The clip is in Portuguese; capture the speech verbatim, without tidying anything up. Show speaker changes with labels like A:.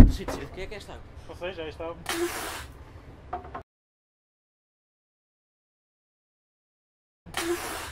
A: Decide, quem é que é esta água?
B: Não sei, já está.
A: Thank you.